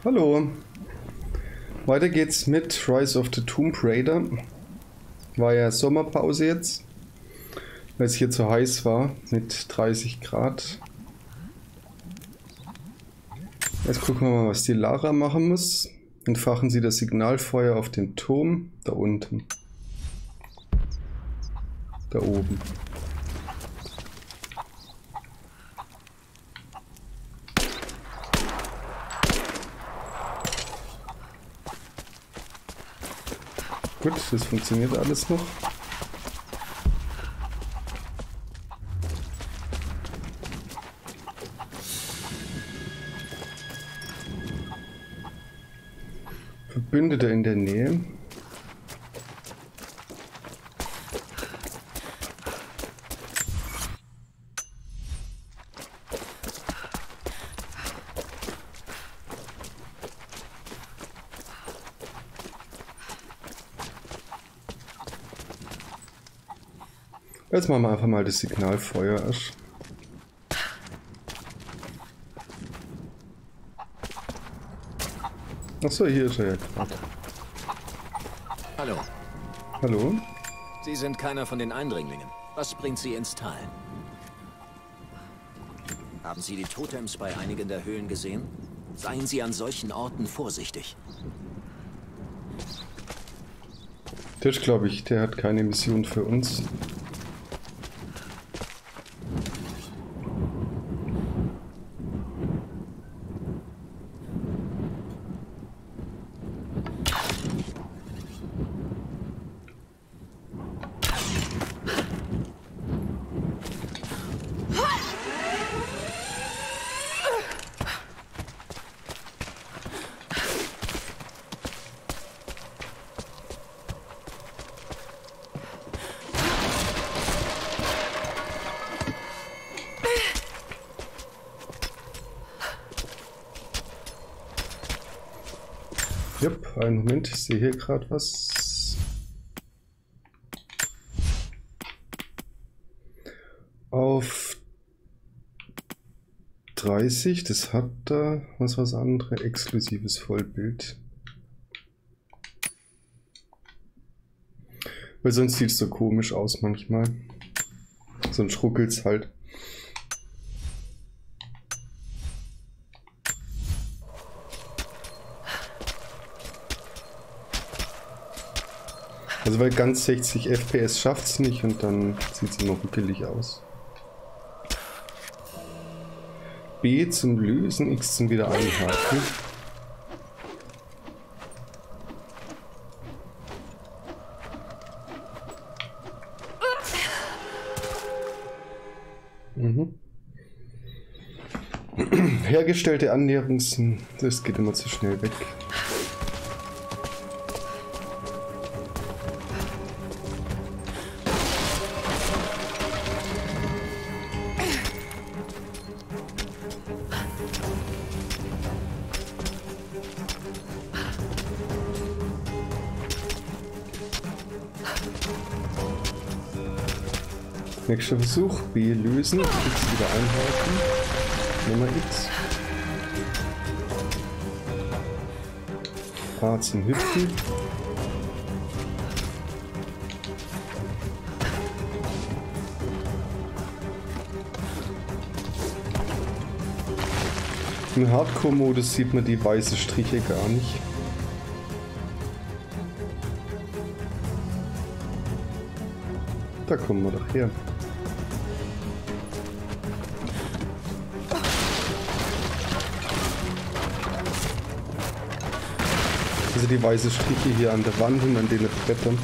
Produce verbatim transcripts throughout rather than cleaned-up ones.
Hallo. Weiter geht's mit Rise of the Tomb Raider. War ja Sommerpause jetzt, weil es hier zu heiß war mit dreißig Grad. Jetzt gucken wir mal, was die Lara machen muss. Entfachen Sie das Signalfeuer auf den Turm. Da unten. Da oben. Gut, das funktioniert alles noch. Verbündete in der Nähe. Jetzt machen wir einfach mal das Signalfeuer erst. Achso, hier ist er ja gerade. Hallo. Hallo? Sie sind keiner von den Eindringlingen. Was bringt Sie ins Tal? Haben Sie die Totems bei einigen der Höhlen gesehen? Seien Sie an solchen Orten vorsichtig. Tisch, glaube ich, der hat keine Mission für uns. Jupp, einen Moment, ich sehe hier gerade was. Auf dreißig, das hat da was was anderes, exklusives Vollbild. Weil sonst sieht es so komisch aus manchmal. Sonst ruckelt es halt. Also weil ganz sechzig F P S schafft es nicht und dann sieht es immer ruckelig aus. B zum Lösen, X zum wieder einhaken. Mhm. Hergestellte Annäherungs... Das geht immer zu schnell weg. Nächster Versuch, B lösen, X wieder einhalten, Nummer X. A zum Hüpfen. Im Hardcore-Modus sieht man die weißen Striche gar nicht. Da kommen wir doch her. Also die weißen Striche hier an der Wand und an den Brettern.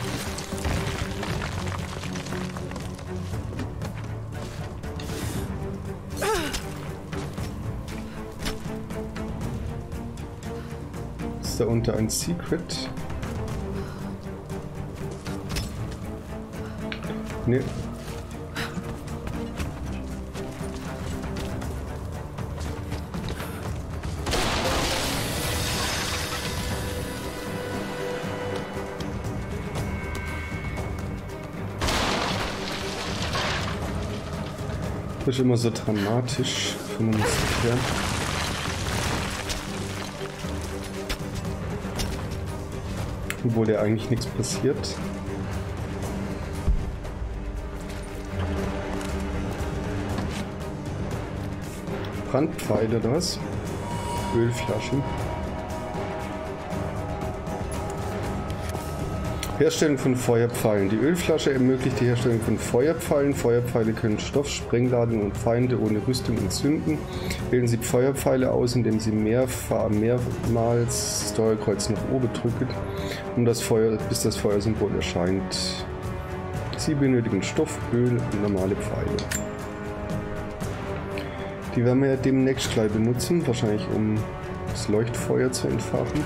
Ist da unter ein Secret? Nee. Das ist immer so dramatisch für eine Musik. Ja. Obwohl ja eigentlich nichts passiert. Brandpfeile oder was? Ölflaschen. Herstellung von Feuerpfeilen. Die Ölflasche ermöglicht die Herstellung von Feuerpfeilen. Feuerpfeile können Stoff, Sprengladung und Feinde ohne Rüstung entzünden. Wählen Sie Feuerpfeile aus, indem Sie mehrfach, mehrmals das Steuerkreuz nach oben drücken, um das Feuer, bis das Feuersymbol erscheint. Sie benötigen Stoff, Öl und normale Pfeile. Die werden wir ja demnächst gleich benutzen, wahrscheinlich um das Leuchtfeuer zu entfachen.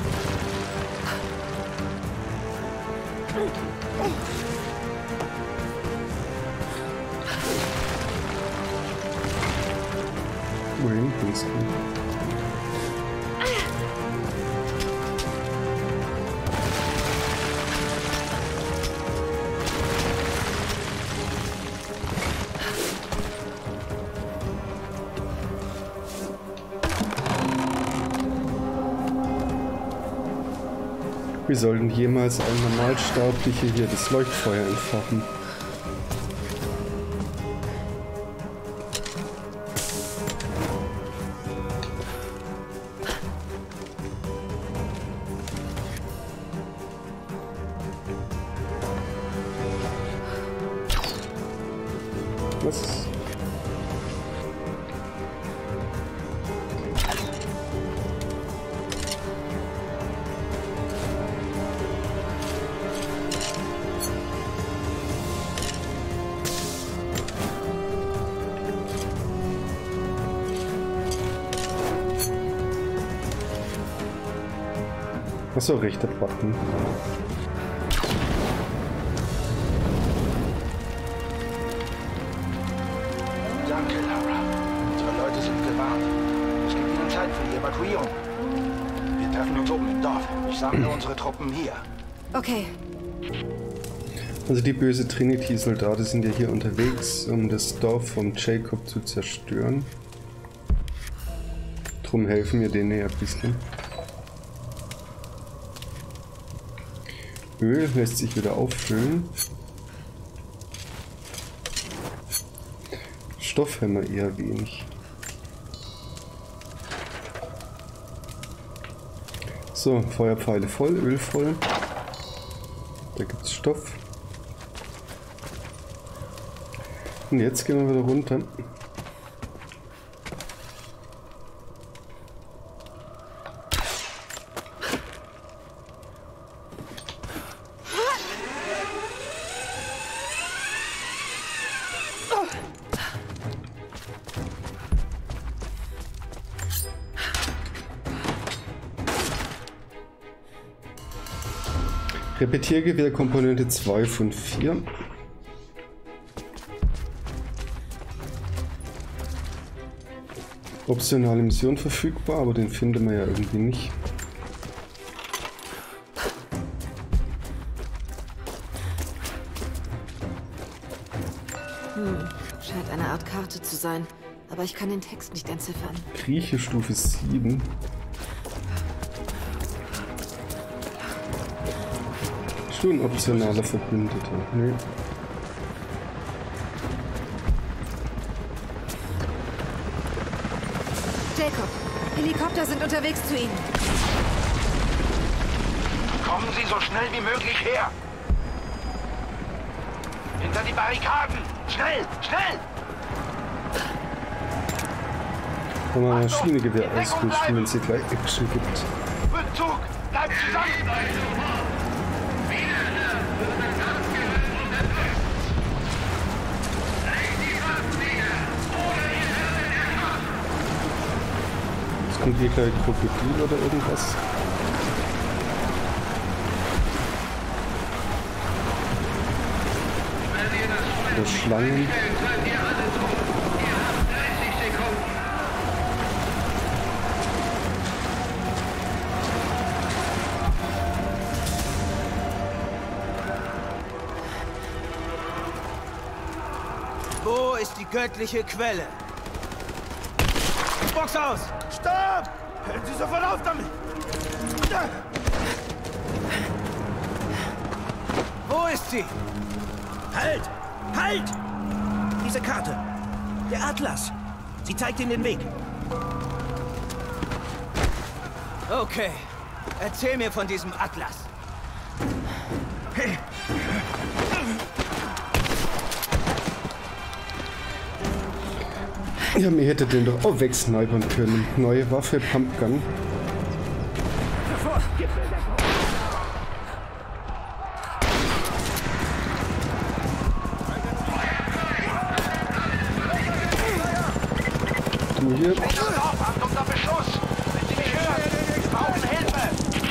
Wohin bringst du? Wie sollten jemals ein Normalsterblicher hier das Leuchtfeuer entfachen? Was? Achso, rechter Button. Danke, Lara. Unsere Leute sind gewarnt. Es gibt ihnen Zeit für die Evakuierung. Wir treffen uns oben im Dorf. Ich sammle unsere Truppen hier. Okay. Also die böse Trinity-Soldaten sind ja hier unterwegs, um das Dorf von Jacob zu zerstören. Drum helfen wir denen ja ein bisschen. Öl lässt sich wieder auffüllen. Stoff haben wir eher wenig. So, Feuerpfeile voll, Öl voll. Da gibt es Stoff. Und jetzt gehen wir wieder runter. Repetiergewehr Komponente zwei von vier. Optionale Mission verfügbar, aber den finden wir ja irgendwie nicht. Hm, scheint eine Art Karte zu sein, aber ich kann den Text nicht entziffern. Grieche Stufe sieben. Schon ein optionaler Verbündeter. Nee. Jacob, Helikopter sind unterwegs zu Ihnen. Kommen Sie so schnell wie möglich her. Hinter die Barrikaden. Schnell, schnell. Kann man Maschinengewehr ausrüsten, wenn es hier gleich Action gibt. Rückzug. Bleibt zusammen. Kommt hier gleich Krokodil oder irgendwas? Oder Schlangen? Wo ist die göttliche Quelle? Box aus! Stopp! Hören Sie sofort auf damit! Wo ist sie? Halt! Halt! Diese Karte. Der Atlas. Sie zeigt Ihnen den Weg. Okay. Erzähl mir von diesem Atlas. Ja, mir hätte den doch auch wegsnipern können. Neue Waffe, Pumpgun. Du hier. Achtung, unter Beschuss! Wenn Sie mich hören, wir brauchen Hilfe!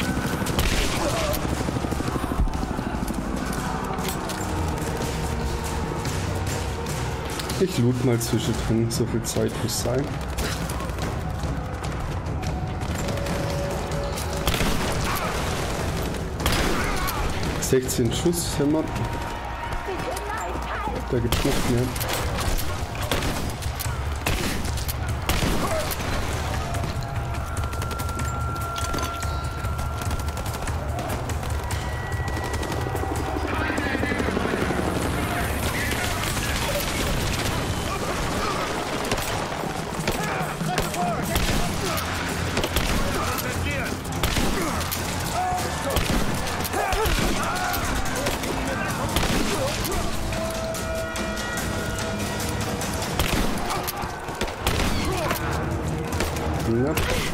Ich loot mal zwischendrin, so viel Zeit muss sein. sechzehn Schuss, Hämmer. Da gibt's noch mehr. Ja.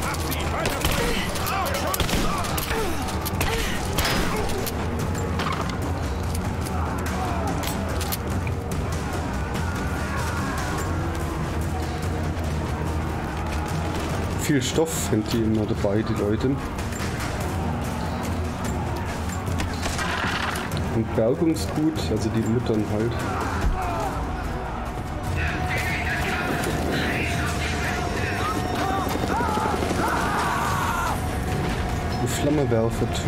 Viel Stoff sind die immer dabei, die Leute. Und Bergungsgut, also die Muttern halt. Flammewerfer-Typ.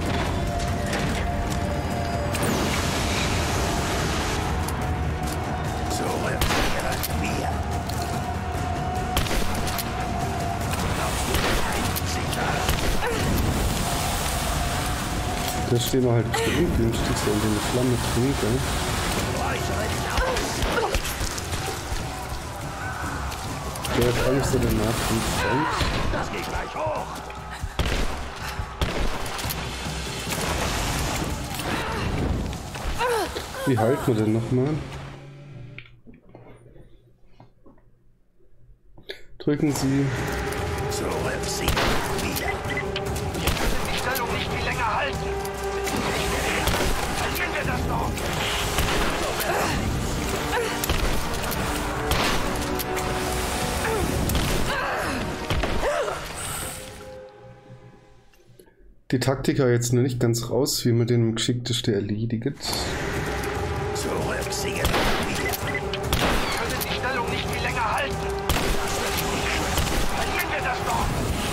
Da stehen wir halt ungünstig, so in eine Flamme drin, gell? Der hat Angst, der danach kommt. Das geht gleich hoch! Wie halten wir denn nochmal? Drücken Sie. Zurückziehen. Wieder. Wir können die Stellung nicht viel länger halten. Verlieren wir das noch. Die Taktiker jetzt noch nicht ganz raus, wie man den am geschicktesten erledigt. Zurückziehen. Wir können die Stellung nicht viel länger halten. Verlieren wir das noch.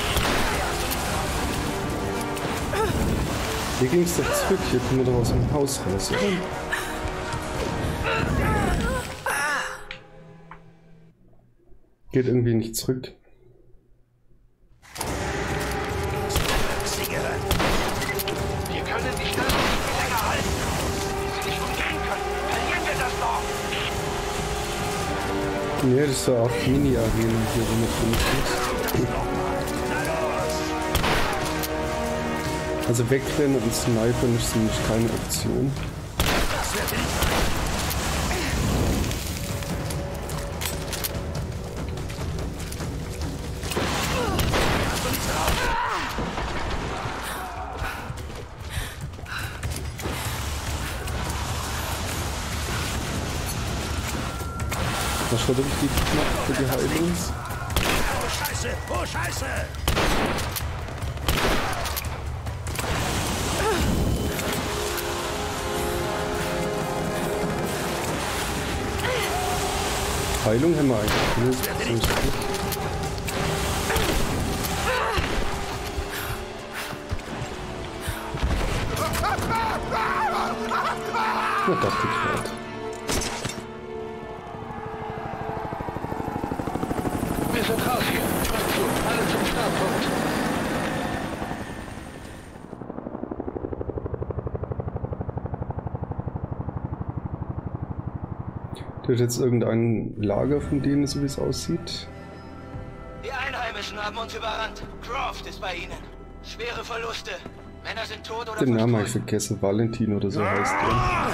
Hier ging es doch zurück, hier kommen wir doch aus dem Haus raus, oder? Geht irgendwie nicht zurück. Wir können die Stellung nicht viel länger halten. Wie sie nicht umgehen können. Verlieren wir das noch. Ja, das ist so eine Art Mini-Arena hier, wo man drin ist. Also wegrennen und snipern ist nämlich keine Option. Das schaut richtig knapp für die Heilung. Oh Scheiße! Oh Scheiße! Heilung haben wir eigentlich. Das ist Na, dachte ich gerade. Wir sind raus hier. Rückzug. Alle zum Startpunkt. Da ist jetzt irgendein Lager von denen, so wie es aussieht. Die Einheimischen haben uns überrannt. Croft ist bei ihnen. Schwere Verluste. Männer sind tot oder Den Namen habe ich verstreut. vergessen. Valentin oder so heißt er.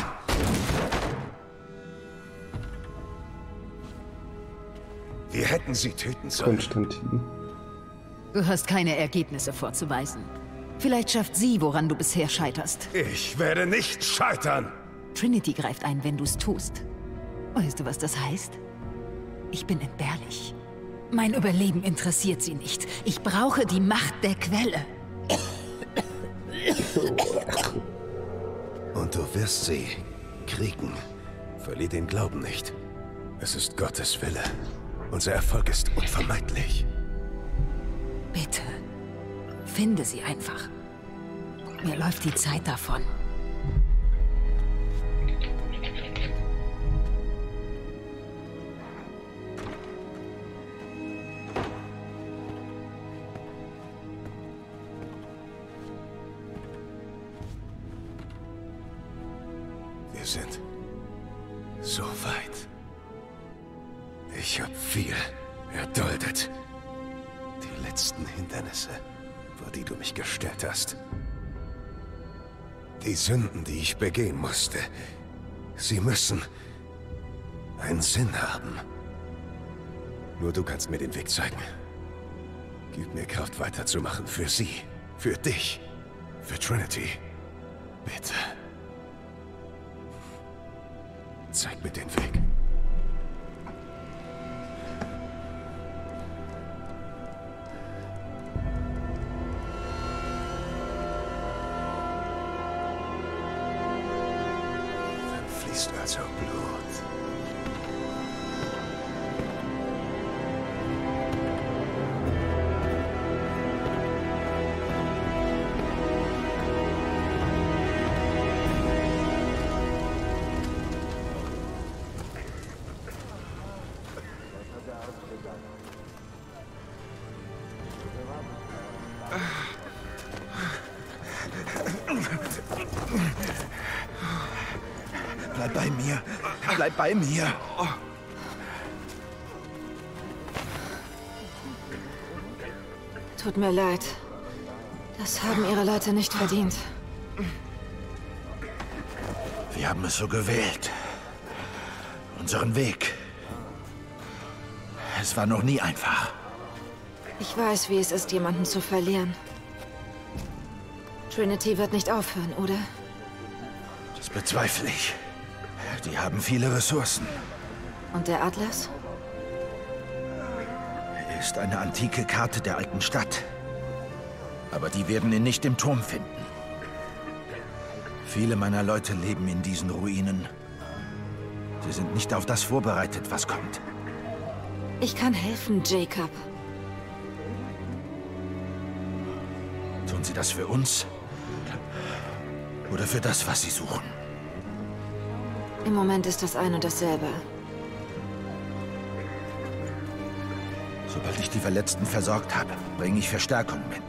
Wir hätten sie töten sollen. Konstantin. Du hast keine Ergebnisse vorzuweisen. Vielleicht schafft sie, woran du bisher scheiterst. Ich werde nicht scheitern. Trinity greift ein, wenn du es tust. Weißt du, was das heißt? Ich bin entbehrlich. Mein Überleben interessiert sie nicht. Ich brauche die Macht der Quelle. Und du wirst sie kriegen. Verlier den Glauben nicht. Es ist Gottes Wille. Unser Erfolg ist unvermeidlich. Bitte, finde sie einfach. Mir läuft die Zeit davon. Wir sind so weit. Ich habe viel erduldet. Die letzten Hindernisse, vor die du mich gestellt hast. Die Sünden, die ich begehen musste. Sie müssen einen Sinn haben. Nur du kannst mir den Weg zeigen. Gib mir Kraft weiterzumachen für sie, für dich, für Trinity. Bitte. Zeig mir den Weg. Dann fließt also Blut. Bleib bei mir. Bleib bei mir. Tut mir leid. Das haben ihre Leute nicht verdient. Wir haben es so gewählt. Unseren Weg. Es war noch nie einfach. Ich weiß, wie es ist, jemanden zu verlieren. Trinity wird nicht aufhören, oder? Das bezweifle ich. Die haben viele Ressourcen. Und der Atlas? Er ist eine antike Karte der alten Stadt. Aber die werden ihn nicht im Turm finden. Viele meiner Leute leben in diesen Ruinen. Sie sind nicht auf das vorbereitet, was kommt. Ich kann helfen, Jacob. Tun sie das für uns? Oder für das, was sie suchen? Im Moment ist das ein und dasselbe. Sobald ich die Verletzten versorgt habe, bringe ich Verstärkung mit.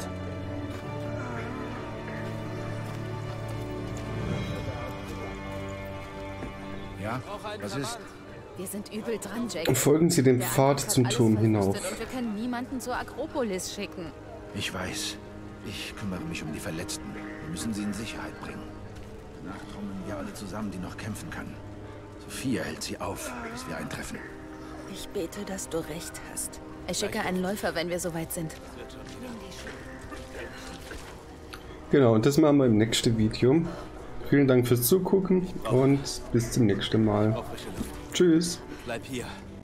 Ja, was ist? Wir sind übel dran, Jacob. Folgen Sie dem Der Pfad Atlas hat zum alles Turm verwüstet hinauf. Und wir können niemanden zur Akropolis schicken. Ich weiß. Ich kümmere mich um die Verletzten. Wir müssen sie in Sicherheit bringen. Danach trommeln wir alle zusammen, die noch kämpfen können. Sophia hält sie auf, bis wir eintreffen. Ich bete, dass du recht hast. Ich schicke einen Läufer, wenn wir soweit sind. Genau, und das machen wir im nächsten Video. Vielen Dank fürs Zugucken und bis zum nächsten Mal. Tschüss. Bleib hier.